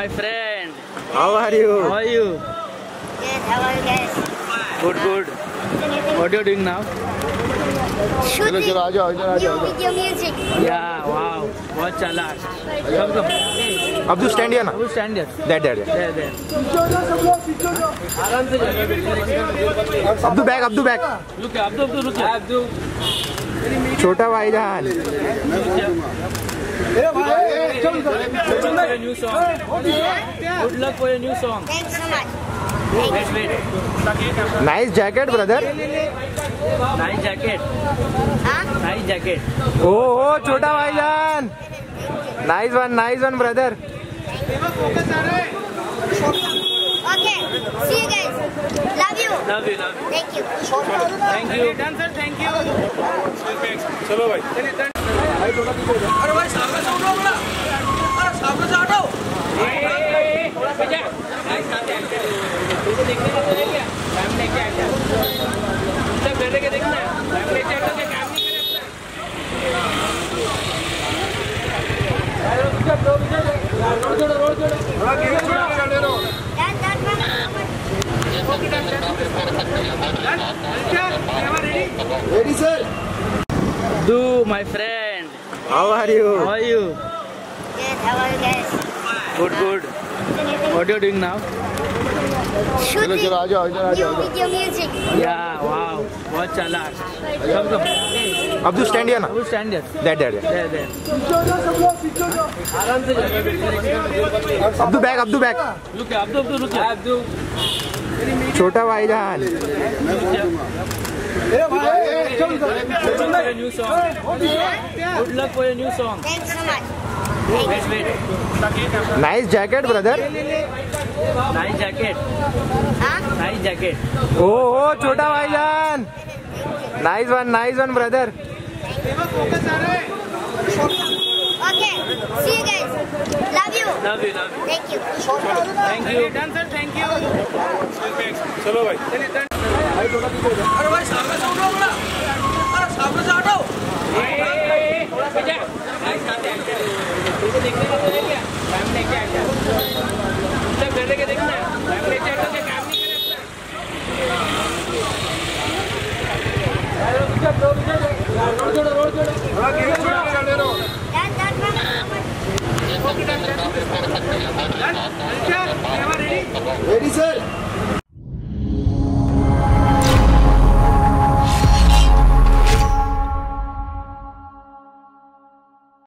my friend. How are you? How are you? Yes, how are you guys? Good, good. What are you doing now? Shooting चलो आ जाओ new video music. Yeah, wow. बहुत चालाक. Come. Abdu stand या ना Who stand there? That There. आराम से Abdu back रुक अब्दू रुक अब्दू. छोटा भाईजान New song. Good luck for your new song. Thanks so much. Wait. Nice jacket brother Nice jacket. Huh? Nice jacket. ओ छोटा भाईजान nice one brother Okay. See you guys. Love you. Love you. Thank you. Thank you. Dancer, thank you. चलो भाई अरे भाई सामने से उठो बोला. अरे सामने से हटो. देखने को क्या सामने क्या है सब बैठे के देखना सामने क्या करके काम नहीं करे रोड जोड़ो ready sir Do my friend. How are you How are you? Yes, how are you guys? Good. What are you doing now? Shooting आ जाओ new video music. Yeah, wow. बहुत चालाक. Come. अब्दू स्टैंड या ना Who stand there? That There. आराम से Abdu back रुक अब्दू. छोटा भाईजान New song. Good luck for your new song. Thanks so much. Wait. Nice jacket brother Nice jacket. Huh? Nice jacket. ओ छोटा भाईजान nice one brother Okay. See you guys. Love you. Love you. Thank you. Thank you. Dancer, thank you. चलो भाई अरे भाई सामने से उठो बोला. अरे सामने से हटो. देखने को क्या सामने क्या है सब बैठे के देखना सामने क्या करके काम नहीं करे. रोड जोड़ो रेडी सर